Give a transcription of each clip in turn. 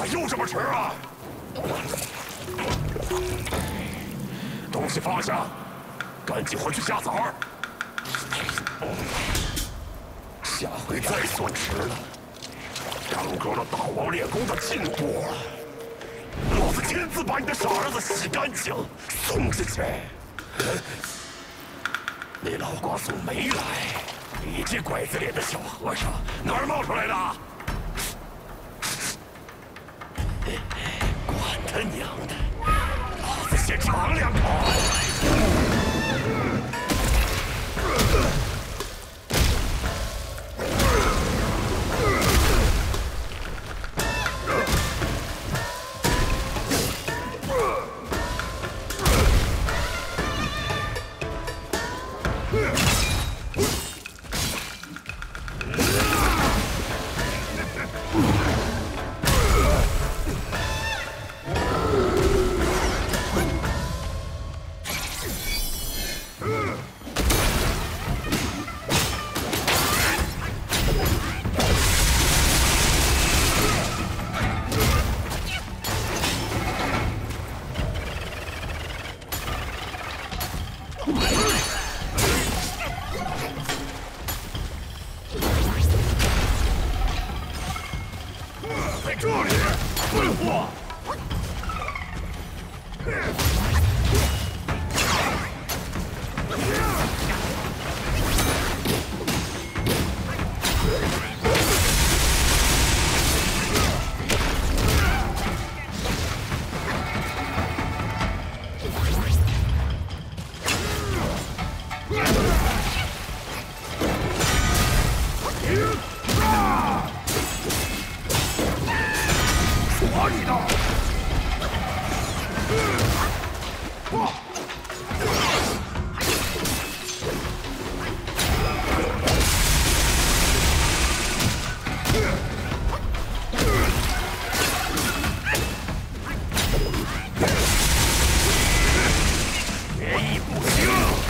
又这么迟啊！东西放下，赶紧回去下崽儿。下回再说迟了，耽搁了大王练功的进度，老子亲自把你的傻儿子洗干净，送下去。你老瓜送没来，你这拐子脸的小和尚哪儿冒出来的？管他娘的，老子先尝两口。在这里，混货！耍你的！别意不轻。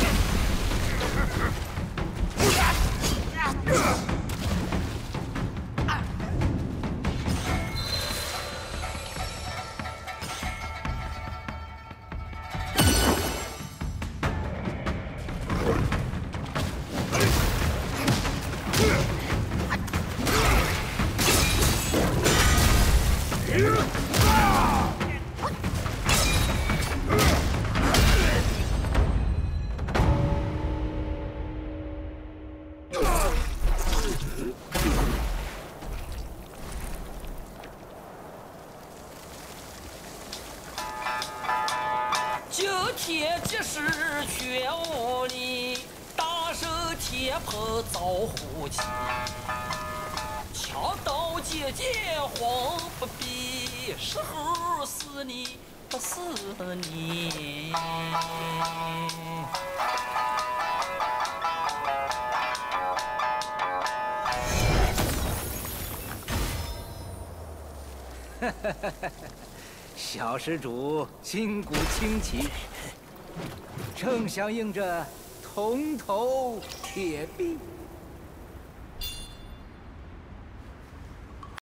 九天即时全无力，大手天蓬遭虎欺。枪刀剑剑慌不必，时候死你不死你。 哈哈哈哈！小施主筋骨清奇，正响应着铜头铁臂。